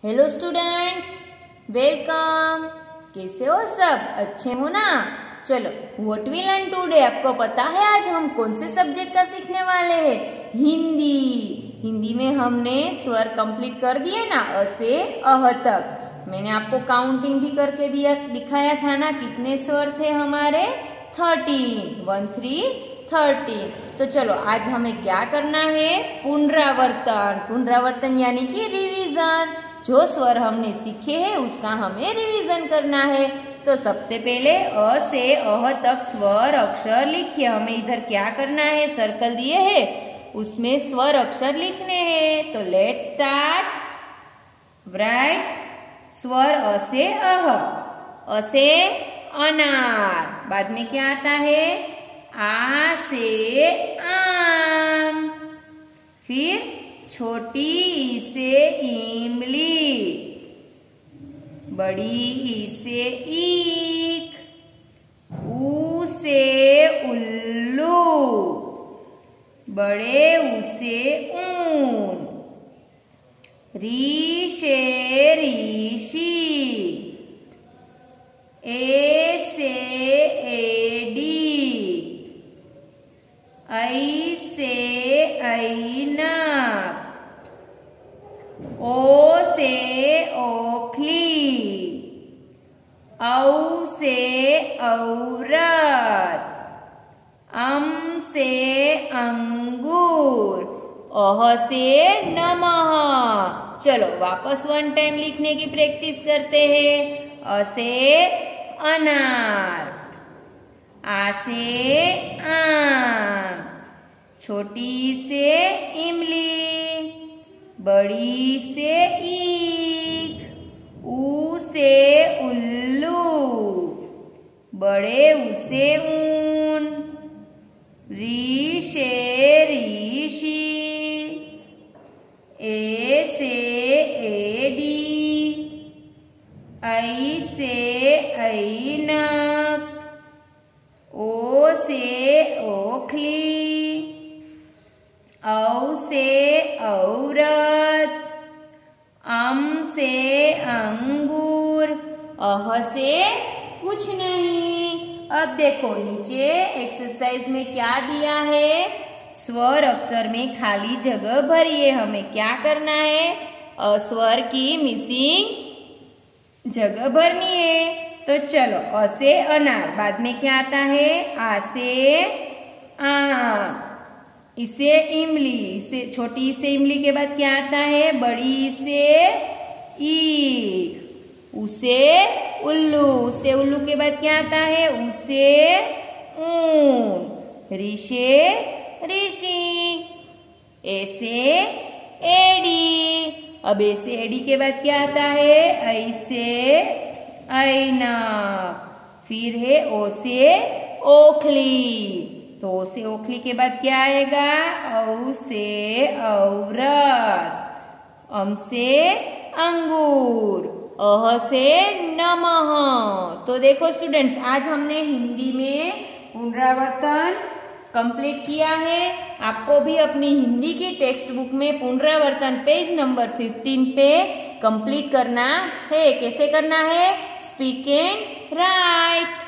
Hello students, welcome. कैसे हो सब? अच्छे हो ना? चलो, व्हाट वी लर्न टुडे। आपको पता है आज हम कौन से सब्जेक्ट का सीखने वाले हैं? हिंदी। हिंदी में हमने स्वर कंप्लीट कर दिए ना, अ से अह तक। मैंने आपको काउंटिंग भी करके दिखाया था ना, कितने स्वर थे हमारे? 13, 1 3 13। तो चलो आज हमें क्या करना है? पुनरावर्तन। पुनरावर्तन यानी कि रिवीजन। जो स्वर हमने सीखे हैं उसका हमें रिवीजन करना है। तो सबसे पहले अ से अह तक स्वर अक्षर लिखिए। हमें इधर क्या करना है? सर्कल दिए हैं, उसमें स्वर अक्षर लिखने हैं। तो लेट्स स्टार्ट। राइट स्वर अ से अह। अ से अनार। बाद में क्या आता है? आ से आम। फिर छोटी ई से इमली। बड़ी ई से ईख। ऊ से उल्लू। बड़े ऊ से ऊन। री से ऋषि। ए से एडी। ऐ से ऐनक। ओ से ओखली। औ से औरत। अम से अंगूर। अह से नमः। चलो वापस 1 टाइम लिखने की प्रैक्टिस करते हैं। अ से अनार। आ से आम। छोटी से इमली। बड़ी से ईख। ऊ से उल्लू। बड़े ऊ से ऊन। री से ऋषि। ए से एडी। ऐ से ऐनक। ओ से ओखली। औ से औरत। अम से अंगूर। अह से कुछ नहीं। अब देखो नीचे एक्सरसाइज में क्या दिया है? स्वर अक्षर में खाली जगह भरिए। हमें क्या करना है? स्वर की मिसिंग जगह भरनी है। तो चलो, अ से अनार। बाद में क्या आता है? आ से आम। इसे इमली। इसे छोटी से इमली के बाद क्या आता है? बड़ी से ईख। उसे उल्लू। उसे उल्लू के बाद क्या आता है? उसे ऊन। ऋषे ऋषि। ऐसे एडी। अब ऐसे एडी के बाद क्या आता है? ऐसे ऐनक। फिर है ओ से ओखली। तो ओ से ओखली के बाद क्या आएगा? औ से औरत। अम से अंगूर। अह से नमः। तो देखो स्टूडेंट्स, आज हमने हिंदी में पुनरावर्तन कंप्लीट किया है। आपको भी अपनी हिंदी की टेक्स्ट बुक में पुनरावर्तन पेज नंबर 15 पे कंप्लीट करना है। कैसे करना है? Speak and right.